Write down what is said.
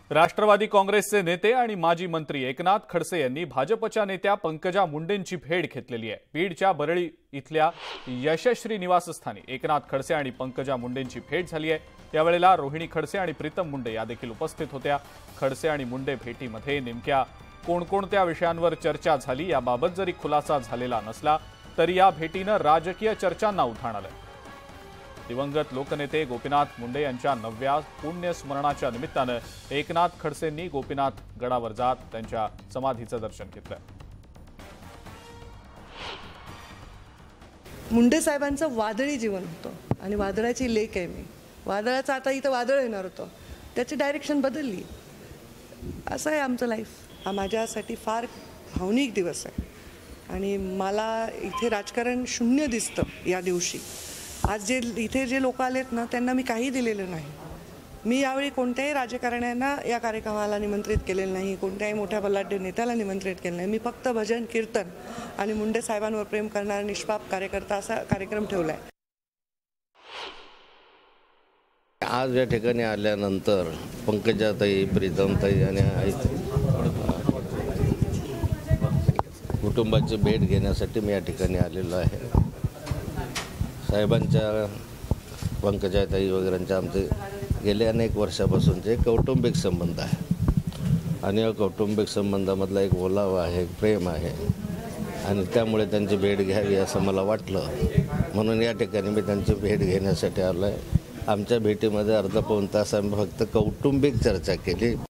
राष्ट्रवादी काँग्रेसचे नेते आणि माजी मंत्री एकनाथ खडसे यांनी भाजपच्या नेत्या पंकजा मुंडेंची भेट घेतलेली आहे। बीडच्या बरळी इथल्या यशश्री निवासस्थानी एकनाथ खडसे आणि पंकजा मुंडेंची भेट झाली आहे। यावेळेला रोहिणी खडसे आणि प्रीतम मुंडे या देखील उपस्थित होत्या। खडसे आणि मुंडे भेटीमध्ये नेमक्या कोणकोणत्या विषयांवर चर्चा झाली याबाबत जरी खुलासा झालेला नसला तरी या भेटीनं राजकीय चर्चांना उधाण आलं। दिवंगत लोकनेते गोपीनाथ मुंडे यांच्या 9व्या पुण्यस्मरणाच्या निमित्तानं एकनाथ खडसेंनी गोपीनाथ गडावर जात त्यांच्या समाधीचं दर्शन घेतलं। मुंडे साहेबांचं वादळी जीवन होतं आणि वादळाची लेक आहे मी। वादळाचं आता इथं वादळ येणार होतं, त्याची डायरेक्शन बदलली। असं आहे आमचं लाईफ। हा माझ्यासाठी फार भावनिक दिवस आहे आणि मला इथे राजकारण शून्य दिसतं या दिवशी। आज इथे जे लोक आलेत ना, त्यांना मी काही दिलेलं नाही। मी यावेळी कोणत्याही राजकारण्यांना या कार्यक्रमाला निमंत्रित केलेलं नाही, कोणत्याही मोठ्या बलाढ्य नेत्याला निमंत्रित केलं नाही। मी फक्त भजन कीर्तन आणि मुंडे साहेबांवर प्रेम करणारा निष्पाप कार्यकर्ता असा कार्यक्रम ठेवला आहे। आज या ठिकाणी आल्यानंतर पंकजाताई, प्रीतमताई आणि कुटुंबाची भेट घेण्यासाठी मी या ठिकाणी आलेलो आहे। साहेबांच्या, पंकजाताई वगैरेंच्या आमचे गेले अनेक वर्षापासूनचे कौटुंबिक संबंध आहे आणि या कौटुंबिक संबंधामधला एक ओलावा आहे, एक प्रेम आहे आणि त्यामुळे त्यांची भेट घ्यावी असं मला वाटलं, म्हणून या ठिकाणी मी त्यांची भेट घेण्यासाठी आलो आहे। आमच्या भेटीमध्ये अर्धा पाऊण तास आम्ही फक्त कौटुंबिक चर्चा केली।